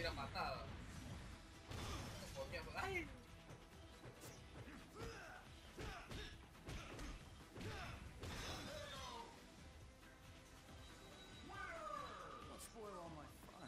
hubiera matado. No podía... ¡Ay! Don't spoil all my fun.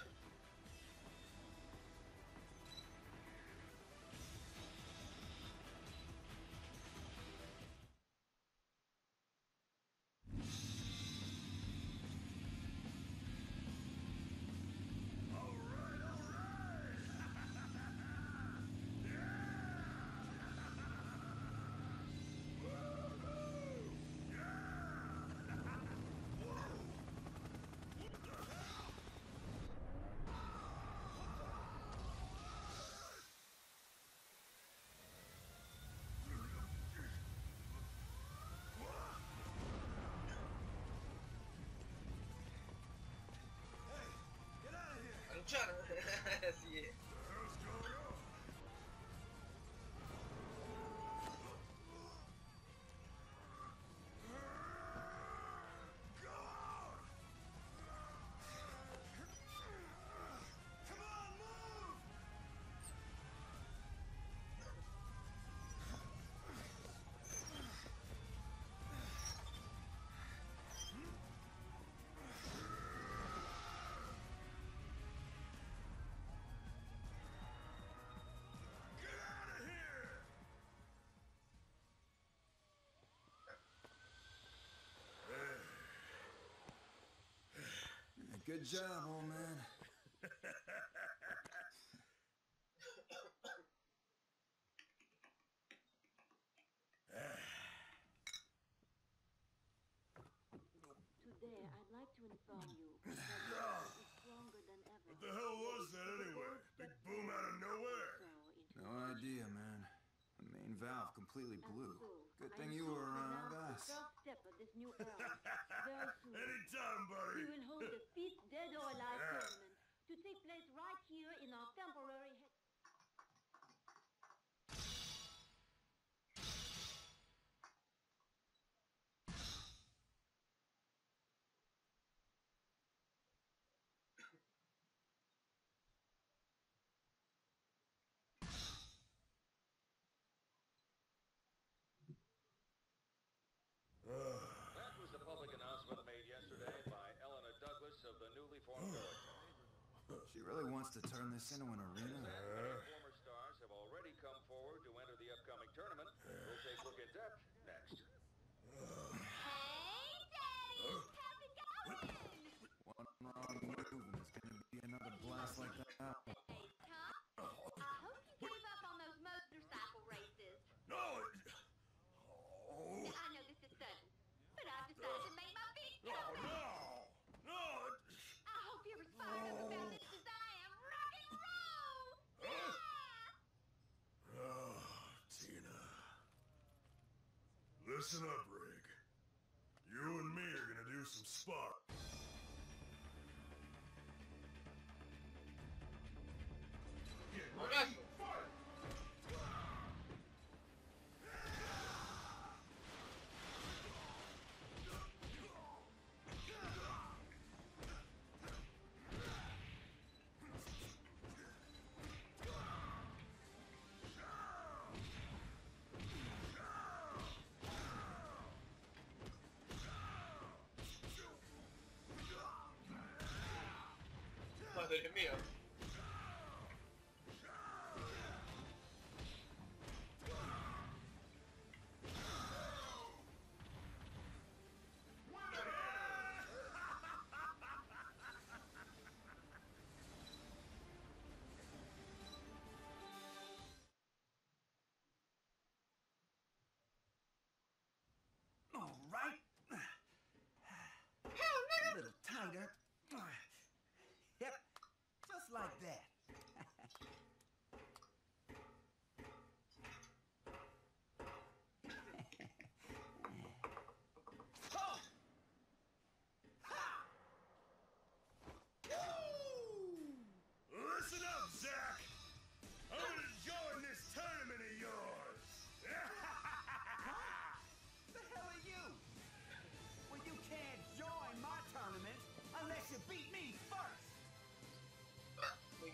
A luchar. Así es. Good job, old man. Today, I'd like to inform you that the is stronger than ever. What the hell was that anyway? Big boom out of nowhere? No idea, man. The main valve completely blew. Good thing you were around us. The first step of this new era. Very soon, Anytime, buddy. we will hold the Feast Dead or Alive tournament to take place right here in our temporary head. That was the public announcement made yesterday by Eleanor Douglas of the newly formed military. She really wants to turn this into an arena. Many former stars have already come forward to enter the upcoming tournament. We'll take a look at that next. Hey, Daddy! How's it going? One wrong move and it's gonna be another blast like that. Hey, Tom. I hope you gave up on those motorcycle races. No! Oh! I know this is sudden, but I've decided to make my feet come back. No! No! I hope you're as fired up about this as I am. Rock and roll! Yeah! Oh, Tina. Listen up, Rig. You and me are gonna do some spot. Abrazo. Madre mía. All right. A little tighter. Yep, just like that. Oh! Ha! Woo! Listen up, Zach! I'm gonna join this tournament of yours! The hell are you? Well, you can't join my tournament unless you beat me first.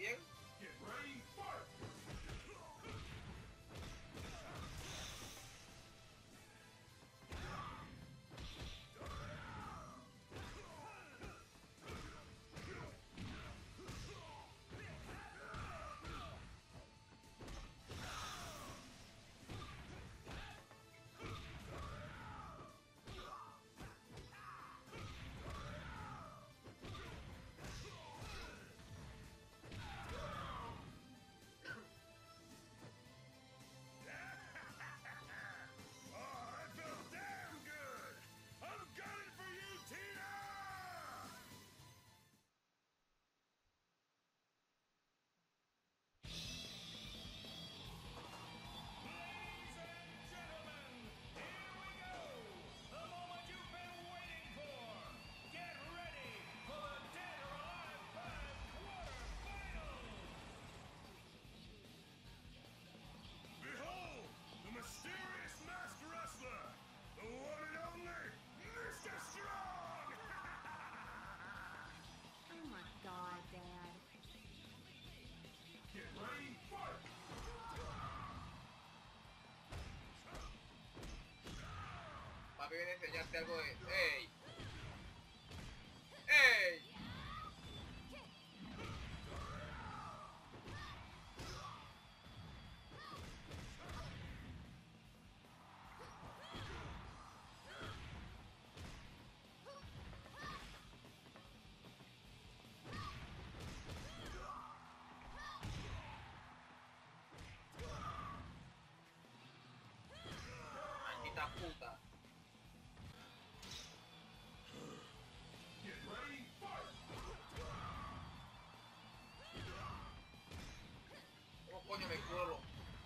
dijiste algo de... ¡Ey! ¡Ey! Maldita puta. Get ready, fight! ¿Cómo coño me curo?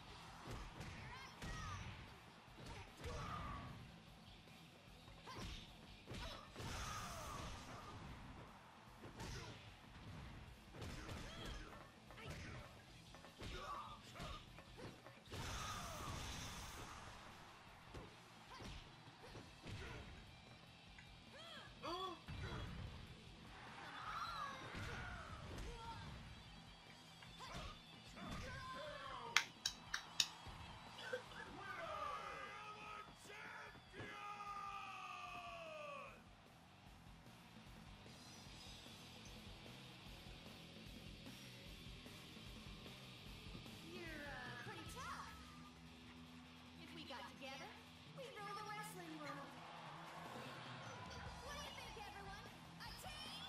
You're pretty tough. If we got together, we'd rule the wrestling world. What do you think, everyone? A team?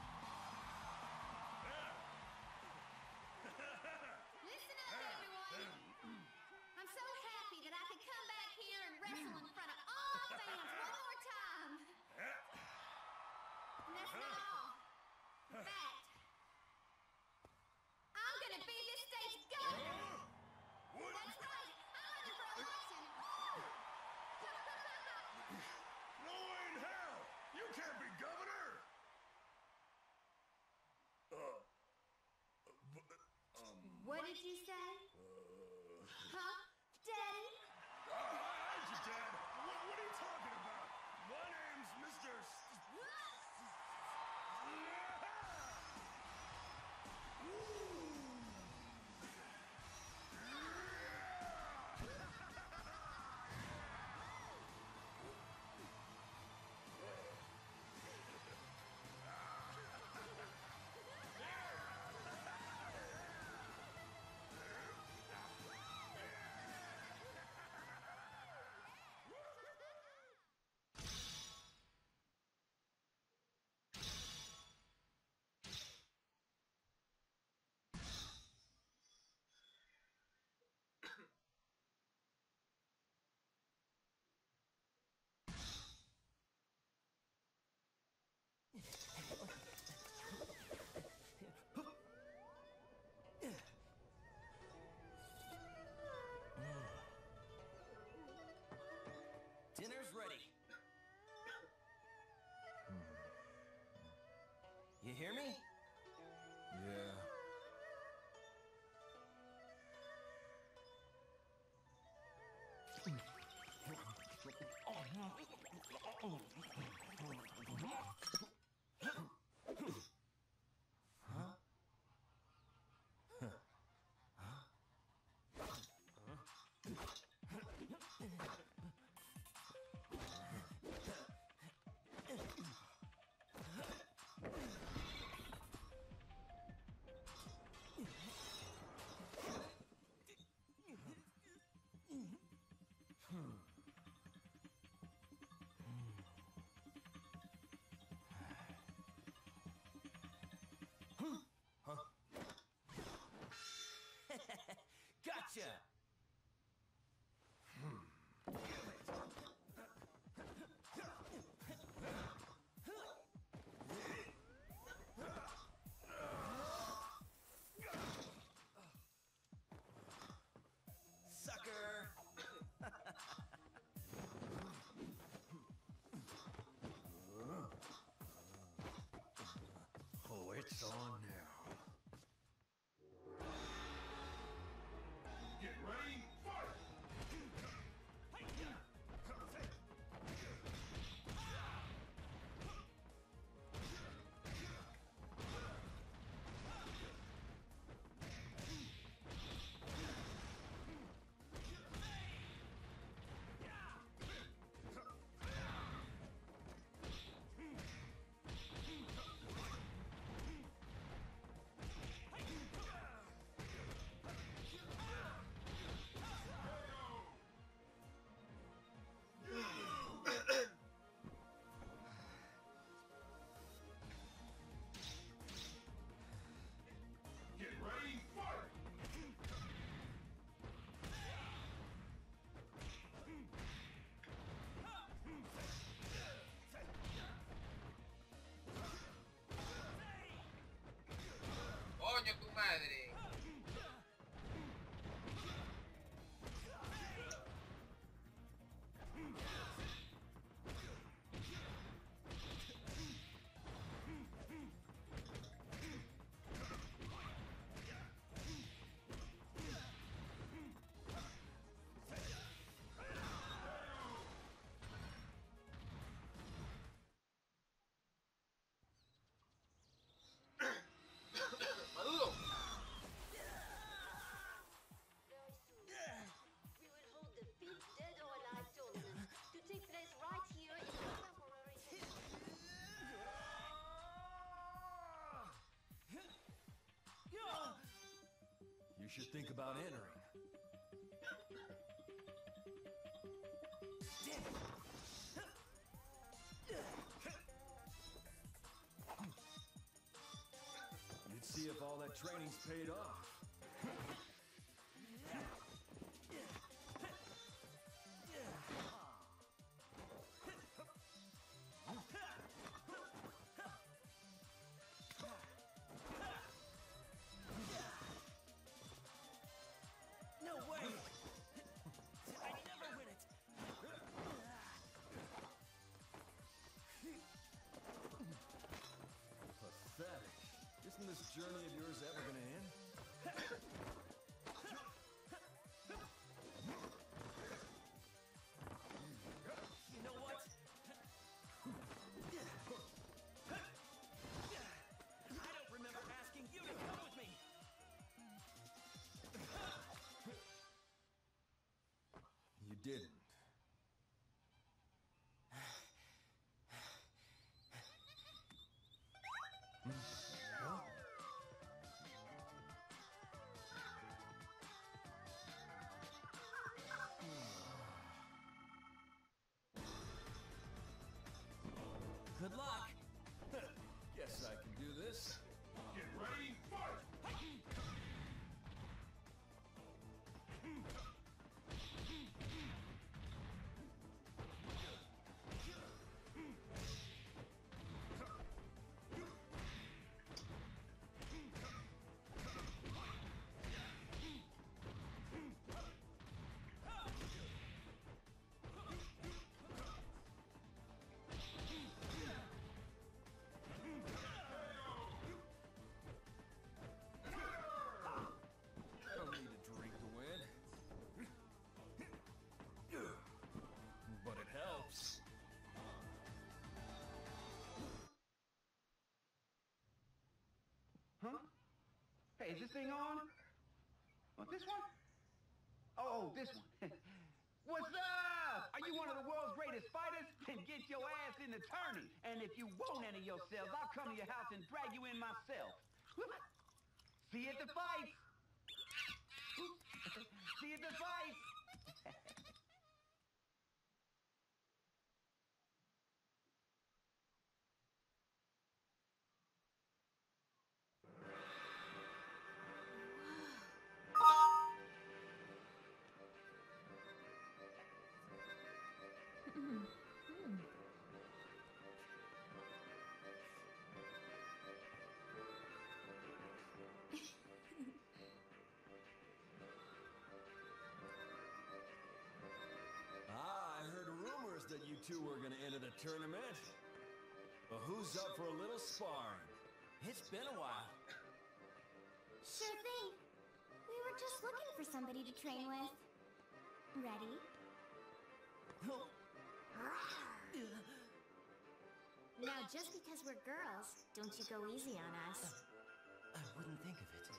Listen up, everyone. I'm so happy that I could come back here and wrestle in front of all fans one more time. And that's not all. In fact, I'm gonna be this state's governor. That's right. I'm running for election. Woo! No way in hell! You can't be governor! What did you say? Huh? Daddy? I heard you, Dad. What are you talking about? My name's Mr. Dinner's ready. You hear me? Yeah. madre! ¡Maduro! Very soon, we will hold the Beat Dead or Alive tournament to take place right here in the temporary headquarters. You should think about entering. You'd see if all that training's paid off. No way! I never win it! Pathetic. Isn't this journey of yours ever gonna end? You know what? I don't remember asking you to come with me! You didn't. Good luck. Guess I can do this. Get ready, fight! I don't need a drink to win. But it helps. Huh? Hey, is this thing on? Oh, this one? Oh, this one. What's up? Are you one of the world's greatest fighters? Then get your ass in the tourney. And if you won't enter yourself, I'll come to your house and drag you in myself. See you at the fight. See you at the fight. I heard rumors that you two were gonna enter the tournament. But who's up for a little sparring? It's been a while. Sure thing. We were just looking for somebody to train with. Ready? Now, just because we're girls, don't you go easy on us. I wouldn't think of it.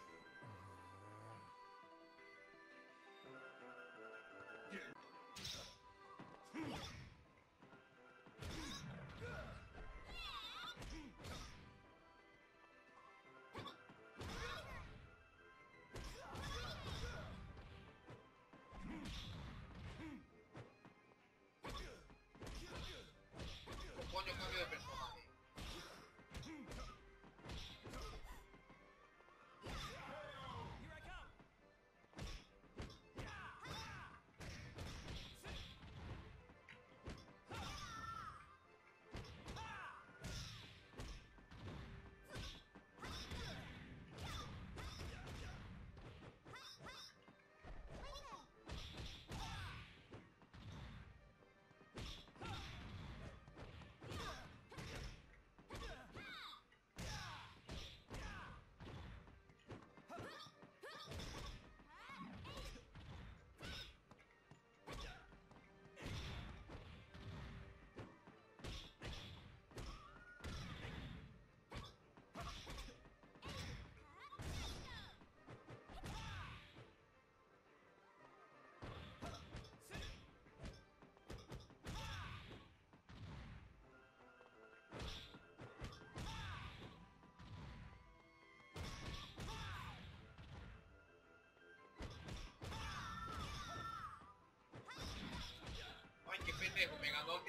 Coño, cambio de personaje.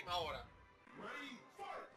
time ahora. Ready, fight!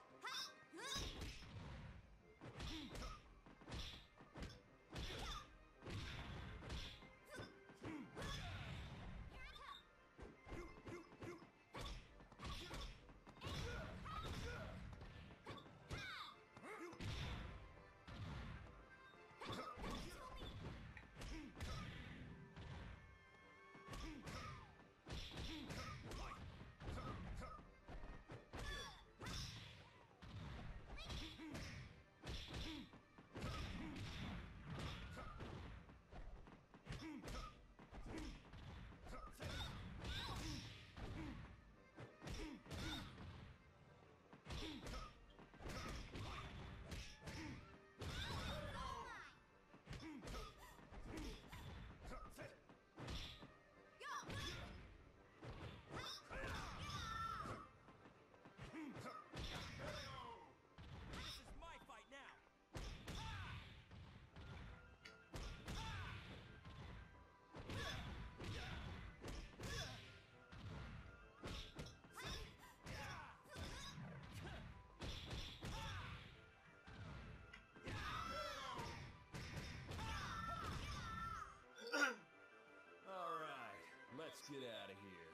Let's get out of here.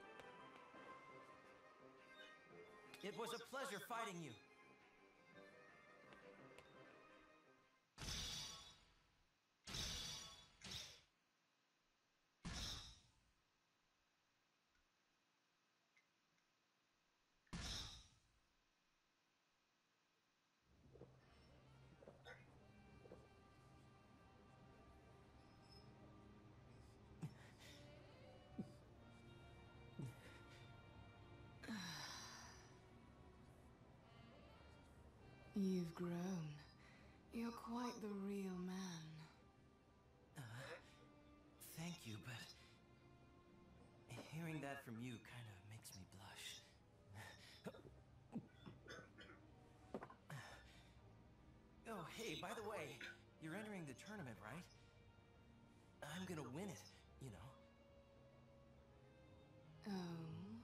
It was a pleasure fighting you. You've grown. You're quite the real man. Thank you, but hearing that from you kind of makes me blush. Oh, hey, by the way, you're entering the tournament, right? I'm gonna win it, you know. Oh.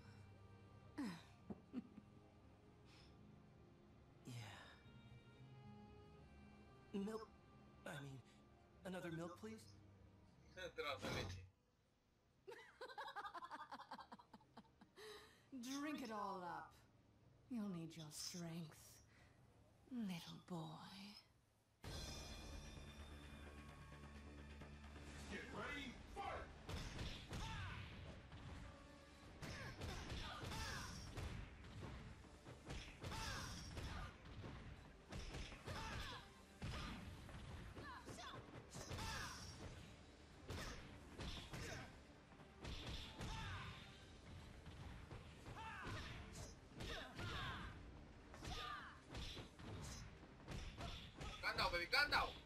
Milk. I mean, another milk, please? Trata leche. Drink it all up. You'll need your strength, little boy. Get ready, fight! Gandalf, baby, Gandalf.